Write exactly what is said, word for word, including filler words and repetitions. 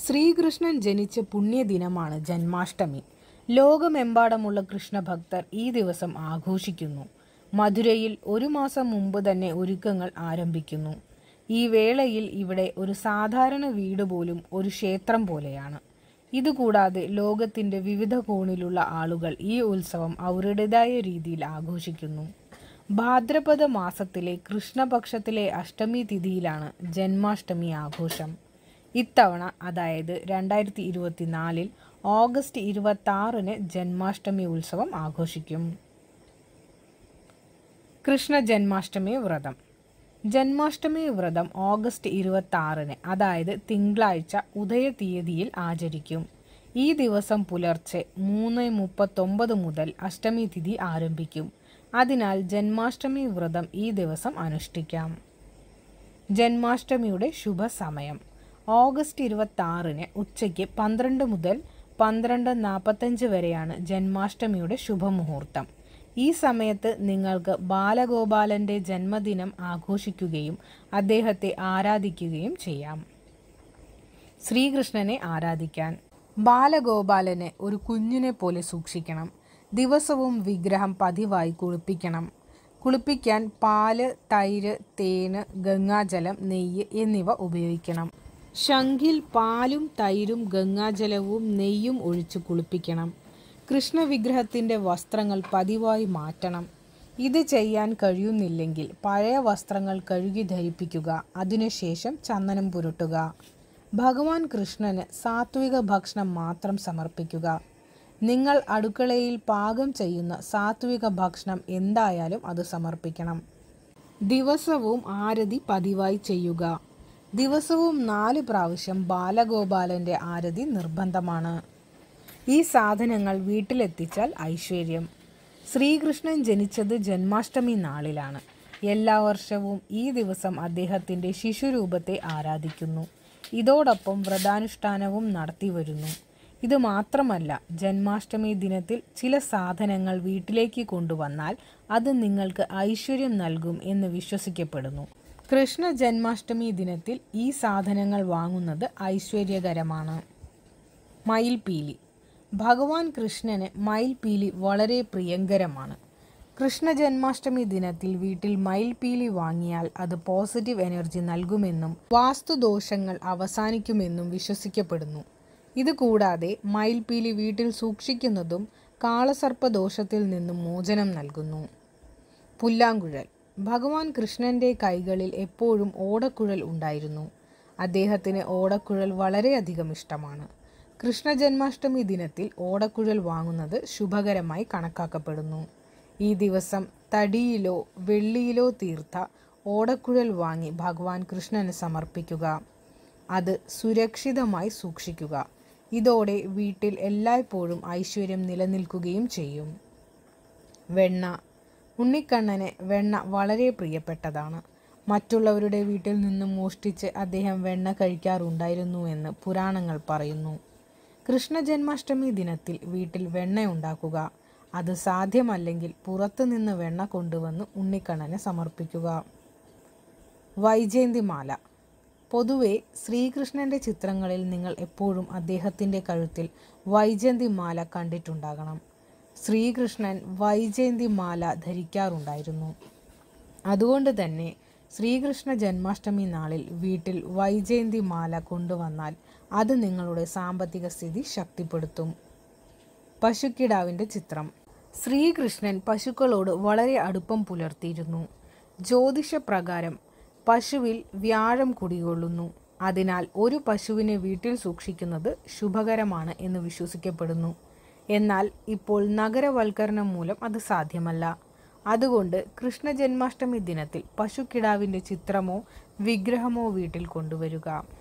ശ്രീകൃഷ്ണൻ ജനിച്ച പുണ്യദിനമാണ് ജന്മാഷ്ടമി. ലോകമെമ്പാടുമുള്ള കൃഷ്ണഭക്തർ ഈ ദിവസം ആഘോഷിക്കുന്നു. മധുരയിൽ ഒരു മാസം മുമ്പ് തന്നെ ഒരുക്കങ്ങൾ ആരംഭിക്കുന്നു. ഈ വേളയിൽ ഇവിടെ ഒരു സാധാരണ വീട് പോലും ഒരു ക്ഷേത്രം പോലെയാണ്. ഇതുകൂടാതെ ലോകത്തിൻ്റെ വിവിധ കോണിലുള്ള ആളുകൾ ഈ ഉത്സവം അവരുടേതായ രീതിയിൽ ആഘോഷിക്കുന്നു. ഭാദ്രപദ മാസത്തിലെ കൃഷ്ണപക്ഷത്തിലെ അഷ്ടമി തിഥിയിലാണ് ജന്മാഷ്ടമി ആഘോഷം. ഇത്തവണ അതായത് രണ്ടായിരത്തി ഇരുപത്തിനാലിൽ ഓഗസ്റ്റ് ഇരുപത്തി ആറിന് ജന്മാഷ്ടമി ഉത്സവം ആഘോഷിക്കും. കൃഷ്ണ ജന്മാഷ്ടമി വ്രതം. ജന്മാഷ്ടമി വ്രതം ഓഗസ്റ്റ് ഇരുപത്തി ആറിന് അതായത് തിങ്കളാഴ്ച ഉദയ തീയതിയിൽ ആചരിക്കും. ഈ ദിവസം പുലർച്ചെ മൂന്ന് മുപ്പത്തൊമ്പത് മുതൽ അഷ്ടമി തിഥി ആരംഭിക്കും. അതിനാൽ ജന്മാഷ്ടമി വ്രതം ഈ ദിവസം അനുഷ്ഠിക്കാം. ജന്മാഷ്ടമിയുടെ ശുഭസമയം ഓഗസ്റ്റ് ഇരുപത്തി ആറിന് ഉച്ചയ്ക്ക് പന്ത്രണ്ട് മുതൽ പന്ത്രണ്ട് നാൽപ്പത്തഞ്ച് വരെയാണ് ജന്മാഷ്ടമിയുടെ ശുഭമുഹൂർത്തം. ഈ സമയത്ത് നിങ്ങൾക്ക് ബാലഗോപാലൻ്റെ ജന്മദിനം ആഘോഷിക്കുകയും അദ്ദേഹത്തെ ആരാധിക്കുകയും ചെയ്യാം. ശ്രീകൃഷ്ണനെ ആരാധിക്കാൻ ബാലഗോപാലനെ ഒരു കുഞ്ഞിനെ പോലെ സൂക്ഷിക്കണം. ദിവസവും വിഗ്രഹം പതിവായി കുളിപ്പിക്കണം. കുളിപ്പിക്കാൻ പാല്, തൈര്, തേന്, ഗംഗാജലം, നെയ്യ് എന്നിവ ഉപയോഗിക്കണം. ശംഖിൽ പാലും തൈരും ഗംഗാജലവും നെയ്യും ഒഴിച്ച് കുളിപ്പിക്കണം. കൃഷ്ണവിഗ്രഹത്തിൻ്റെ വസ്ത്രങ്ങൾ പതിവായി മാറ്റണം. ഇത് ചെയ്യാൻ കഴിയുന്നില്ലെങ്കിൽ പഴയ വസ്ത്രങ്ങൾ കഴുകി ധരിപ്പിക്കുക. അതിനുശേഷം ചന്ദനം പുരട്ടുക. ഭഗവാൻ കൃഷ്ണന് സാത്വിക ഭക്ഷണം മാത്രം സമർപ്പിക്കുക. നിങ്ങൾ അടുക്കളയിൽ പാകം ചെയ്യുന്ന സാത്വിക ഭക്ഷണം എന്തായാലും അത് സമർപ്പിക്കണം. ദിവസവും ആരതി പതിവായി ചെയ്യുക. ദിവസവും നാല് പ്രാവശ്യം ബാലഗോപാലൻ്റെ ആരതി നിർബന്ധമാണ്. ഈ സാധനങ്ങൾ വീട്ടിലെത്തിച്ചാൽ ഐശ്വര്യം. ശ്രീകൃഷ്ണൻ ജനിച്ചത് ജന്മാഷ്ടമി നാളിലാണ്. എല്ലാ വർഷവും ഈ ദിവസം അദ്ദേഹത്തിൻ്റെ ശിശുരൂപത്തെ ആരാധിക്കുന്നു. ഇതോടൊപ്പം വ്രതാനുഷ്ഠാനവും നടത്തി വരുന്നു. ഇത് മാത്രമല്ല, ജന്മാഷ്ടമി ദിനത്തിൽ ചില സാധനങ്ങൾ വീട്ടിലേക്ക് കൊണ്ടുവന്നാൽ അത് നിങ്ങൾക്ക് ഐശ്വര്യം നൽകും എന്ന് വിശ്വസിക്കപ്പെടുന്നു. കൃഷ്ണ ജന്മാഷ്ടമി ദിനത്തിൽ ഈ സാധനങ്ങൾ വാങ്ങുന്നത് ഐശ്വര്യകരമാണ്. മയിൽപീലി. ഭഗവാൻ കൃഷ്ണന് മയിൽപീലി വളരെ പ്രിയങ്കരമാണ്. കൃഷ്ണ ജന്മാഷ്ടമി ദിനത്തിൽ വീട്ടിൽ മയിൽപീലി വാങ്ങിയാൽ അത് പോസിറ്റീവ് എനർജി നൽകുമെന്നും വാസ്തുദോഷങ്ങൾ അവസാനിക്കുമെന്നും വിശ്വസിക്കപ്പെടുന്നു. ഇതുകൂടാതെ മയിൽപീലി വീട്ടിൽ സൂക്ഷിക്കുന്നതും കാളസർപ്പദോഷത്തിൽ നിന്നും മോചനം നൽകുന്നു. പുല്ലാങ്കുഴൽ. ഭഗവാൻ കൃഷ്ണൻ്റെ കൈകളിൽ എപ്പോഴും ഓടക്കുഴൽ ഉണ്ടായിരുന്നു. അദ്ദേഹത്തിന് ഓടക്കുഴൽ വളരെയധികം ഇഷ്ടമാണ്. കൃഷ്ണ ജന്മാഷ്ടമി ദിനത്തിൽ ഓടക്കുഴൽ വാങ്ങുന്നത് ശുഭകരമായി കണക്കാക്കപ്പെടുന്നു. ഈ ദിവസം തടിയിലോ വെള്ളിയിലോ തീർത്ത ഓടക്കുഴൽ വാങ്ങി ഭഗവാൻ കൃഷ്ണന് സമർപ്പിക്കുക. അത് സുരക്ഷിതമായി സൂക്ഷിക്കുക. ഇതോടെ വീട്ടിൽ എല്ലായ്പ്പോഴും ഐശ്വര്യം നിലനിൽക്കുകയും ചെയ്യും. വെണ്ണ. ഉണ്ണിക്കണ്ണന് വെണ്ണ വളരെ പ്രിയപ്പെട്ടതാണ്. മറ്റുള്ളവരുടെ വീട്ടിൽ നിന്നും മോഷ്ടിച്ച് അദ്ദേഹം വെണ്ണ കഴിക്കാറുണ്ടായിരുന്നു എന്ന് പുരാണങ്ങൾ പറയുന്നു. കൃഷ്ണ ജന്മാഷ്ടമി ദിനത്തിൽ വീട്ടിൽ വെണ്ണ ഉണ്ടാക്കുക. അത് സാധ്യമല്ലെങ്കിൽ പുറത്തു നിന്ന് വെണ്ണ കൊണ്ടുവന്ന് ഉണ്ണിക്കണ്ണന് സമർപ്പിക്കുക. വൈജയന്തിമാല. പൊതുവെ ശ്രീകൃഷ്ണൻ്റെ ചിത്രങ്ങളിൽ നിങ്ങൾ എപ്പോഴും അദ്ദേഹത്തിൻ്റെ കഴുത്തിൽ വൈജയന്തിമാല കണ്ടിട്ടുണ്ടാകണം. ശ്രീകൃഷ്ണൻ വൈജയന്തിമാല ധരിക്കാറുണ്ടായിരുന്നു. അതുകൊണ്ട് തന്നെ ശ്രീകൃഷ്ണ ജന്മാഷ്ടമി നാളിൽ വീട്ടിൽ വൈജയന്തിമാല കൊണ്ടുവന്നാൽ അത് നിങ്ങളുടെ സാമ്പത്തിക സ്ഥിതി ശക്തിപ്പെടുത്തും. പശുക്കിടാവിൻ്റെ ചിത്രം. ശ്രീകൃഷ്ണൻ പശുക്കളോട് വളരെ അടുപ്പം പുലർത്തിയിരുന്നു. ജ്യോതിഷപ്രകാരം പശുവിൽ വ്യാഴം കുടികൊള്ളുന്നു. അതിനാൽ ഒരു പശുവിനെ വീട്ടിൽ സൂക്ഷിക്കുന്നത് ശുഭകരമാണ് എന്ന് വിശ്വസിക്കപ്പെടുന്നു. എന്നാൽ ഇപ്പോൾ നഗരവൽക്കരണം മൂലം അത് സാധ്യമല്ല. അതുകൊണ്ട് കൃഷ്ണ ജന്മാഷ്ടമി ദിനത്തിൽ പശുക്കിടാവിൻ്റെ ചിത്രമോ വിഗ്രഹമോ വീട്ടിൽ കൊണ്ടുവരിക.